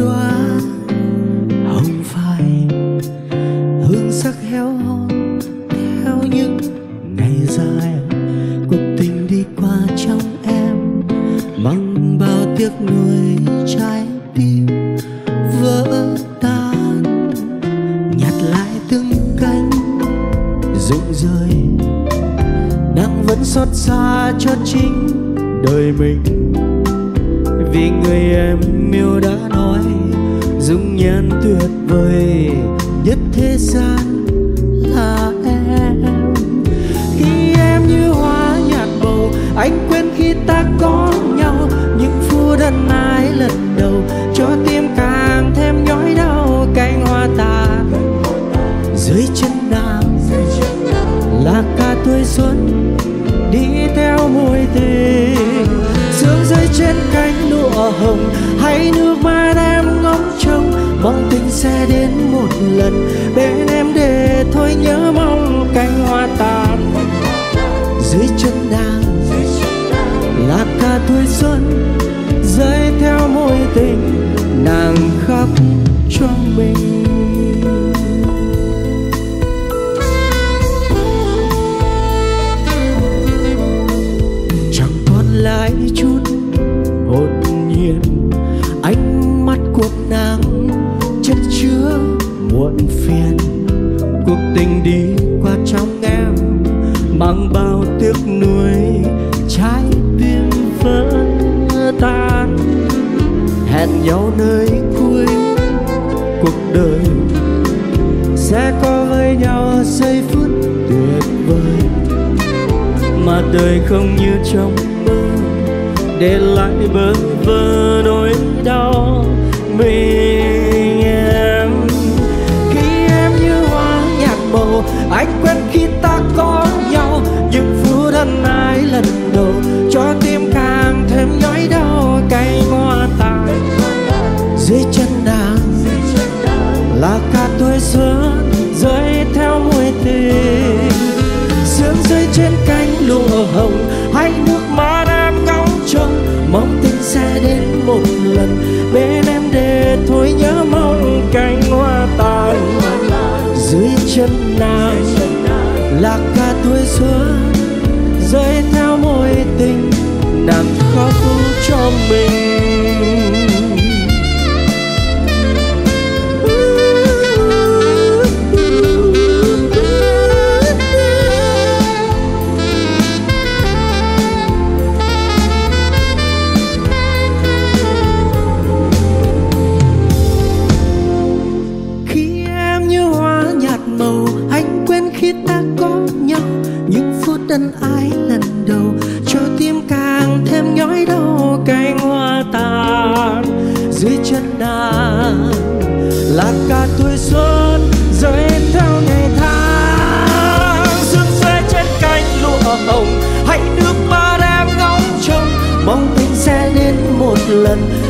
qua hồng phai, hương sắc héo hon theo những ngày dài. Cuộc tình đi qua trong em mang bao tiếc nuối, trái tim vỡ tan. Nhặt lại từng cánh rụng rơi, nàng vẫn xót xa cho chính đời mình. Vì người em yêu đã nói dung nhan tuyệt vời nhất thế gian là em. Khi em như hoa nhạt màu, anh quên khi ta có nhau. Những phút ân ái lần đầu cho tim càng thêm nhói đau. Cánh hoa tàn dưới chân nàng là cả tuổi xuân đi theo mùi tình. Sương rơi trên cánh lụa hồng hay nước mắt em ngóng trông. Mong tình sẽ đến một lần bên em để thôi nhớ mong. Cánh hoa tàn dưới chân nàng là cả tuổi xuân rơi theo mối tình nàng khắc cho mình. Chẳng còn lại chút hồn nhiên, ánh mắt của nàng chất chứa muộn phiền. Cuộc tình đi qua trong em mang bao tiếc nuối, trái tim vỡ tan. Hẹn nhau nơi cuối cuộc đời sẽ có với nhau giây phút tuyệt vời. Mà đời không như trong mơ, để lại bơ vơ nỗi đau mình em. Khi em như hoa nhạt màu, anh quên khi ta có nhau. Những phút ân ái lần đầu cho tim càng thêm nhói đau. Cánh hoa tàn dưới chân nàng là cả tuổi xuân rơi theo mùi tình. Sương rơi trên cánh lụa hồng hay nước mắt em ngóng trông. Mong tình sẽ đến một lần bên em để thôi nhớ mong. Cánh hoa tàn dưới chân nàng là cả tuổi xuân rơi theo mối tình nàng khóc cho mình. Anh quên khi ta có nhau. Những phút ân ái lần đầu cho tim càng thêm nhói đau. Cánh hoa tàn dưới chân nàng là cả tuổi xuân rơi theo ngày tháng. Sương rơi trên cánh lụa hồng hay nước mắt em ngóng trông. Mong tình sẽ đến một lần